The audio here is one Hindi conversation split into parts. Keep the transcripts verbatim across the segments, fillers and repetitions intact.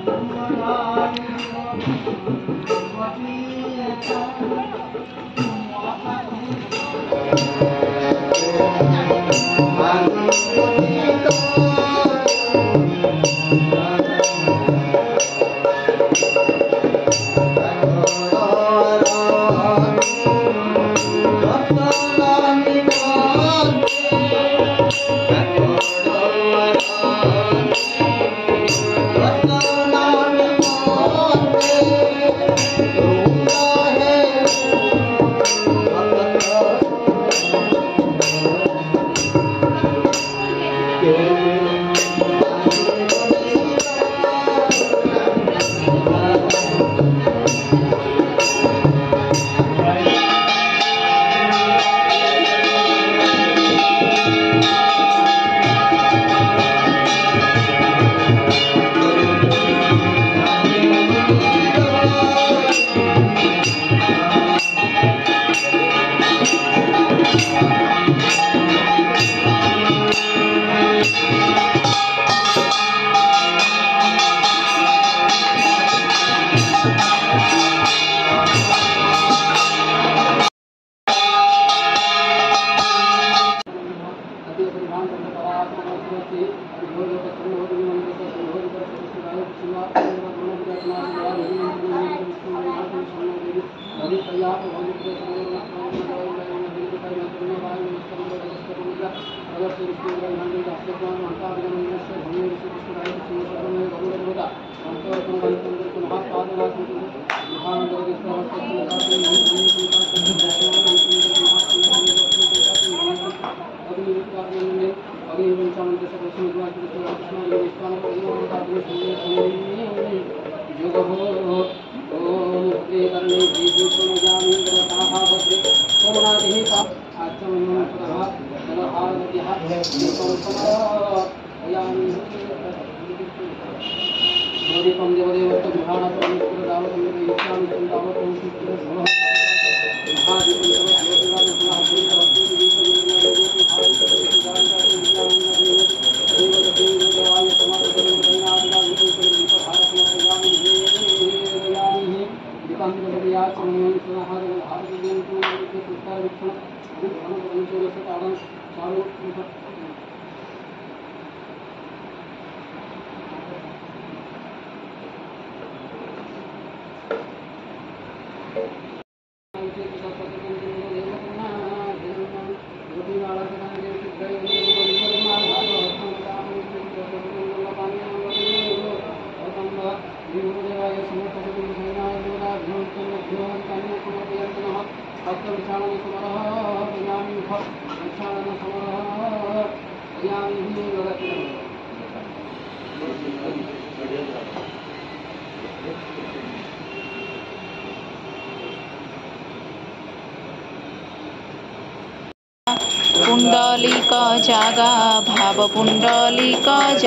पुंडलिक जागा भाव पुंडलिक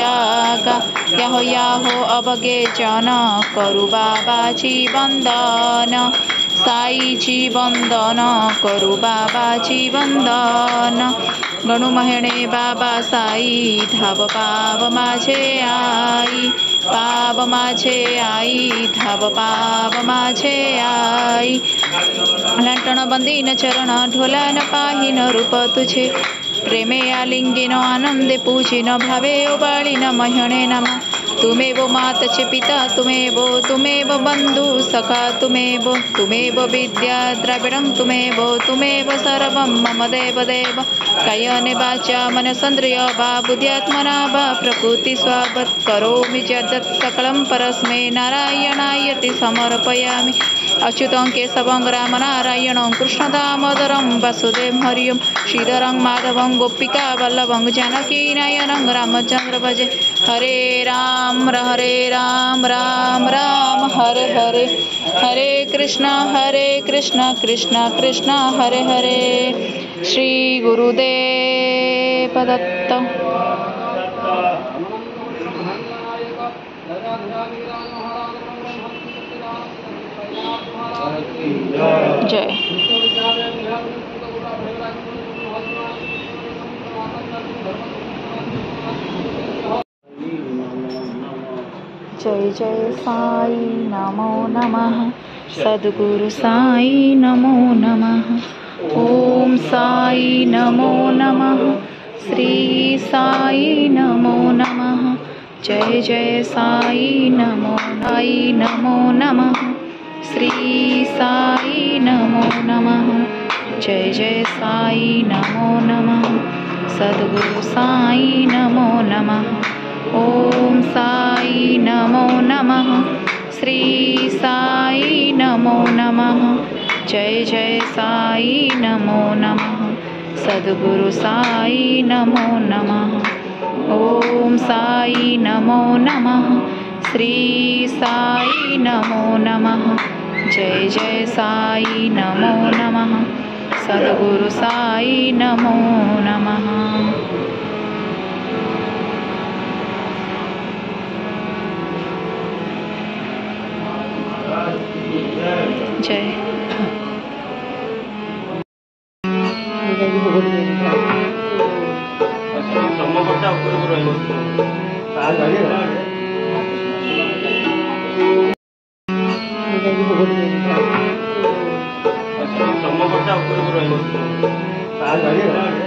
जागा याहो याहो अबगे जन करु बाबाजी वंदन साई जी वंदन करु बाबाजी वंदन गणु महेणे बाबा साई धाव पाव माझे आई पाव माझे आई धाव पाव माझे आई लंटन बंदीन चरण ढोला न पाही न रूप तुझे प्रेमे आलिंगिन आनंदे पूजी न भावे उबाली न मह्यणे नम तुमेव माता च पिता तुमेव तुमेव बंधु सखा तुमेव तुमेव विद्या द्रविडं तुमेव तुमेव सर्वं मम देव देव कायने वाचा मनसेन्द्रिय वा बुद्ध्यात्मना वा प्रकृति स्वावत् करोमि यद्यत् सकलं परस्मै नारायणायति समर्पयामि अच्युतं केशवं रामनारायणं कृष्णदामोदरं वासुदेवं हरिं श्रीधरं माधवं गोपिका वल्लभं जानकी नयनं रामचंद्र भजे हरे राम हरे राम राम राम हरे हरे हरे कृष्ण हरे कृष्ण कृष्ण कृष्ण हरे हरे श्री गुरुदेव दत्त। जय जय जय साई नमो नमः। सद्गुरु साई नमो नमः। ओम साई नमो नमः। श्री साई नमो नमः। जय जय साई नमो साई नमो नमः। श्री साई नमो नमः। जय जय साई नमो नमः। सद्गुरु साई नमो नमः। ओम साई नमो नमः। श्री साई नमो नमः। जय जय साई नमो नमः। सद्गुरु साई नमो नमः। ओम साई नमो नमः। श्री साई नमो नमः। जय जय साई नमो नमः। सद्गुरु साई नमो नमः। जय ତମ କଥା ଉପରକୁ ରହିବ।